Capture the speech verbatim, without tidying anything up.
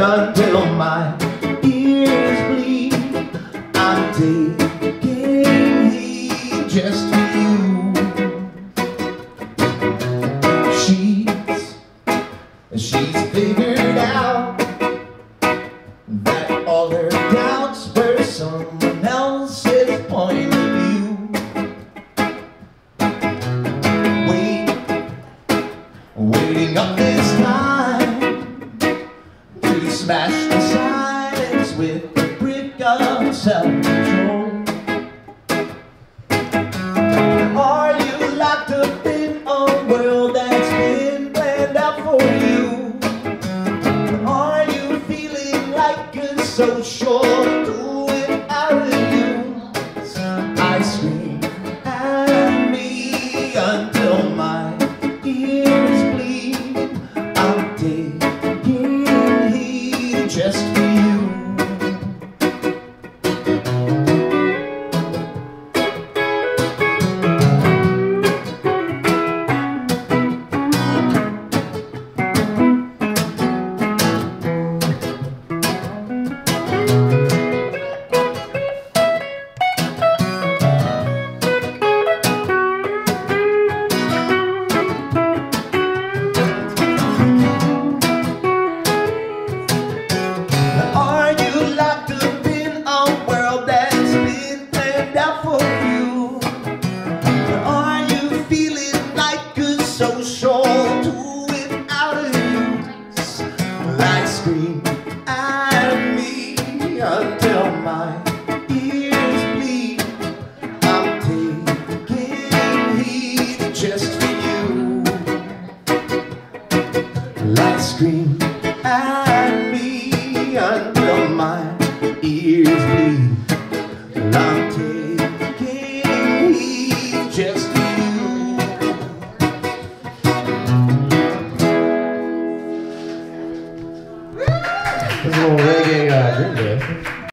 until my ears bleed. I'm taking heed just for you. She's, she's figured out that all her doubts were someone else's point of view. Wait, waiting up this time to smash the silence with a brick of self-control. Are you locked up in a world that's been planned out for you? Are you feeling like you're so sure to it out of you? I scream at me until my ears bleed. I'm taking heed just for you. So sure to it out of you. Like scream at me until my ears bleed. I'm taking heed just for you. Like scream at me until my ears bleed.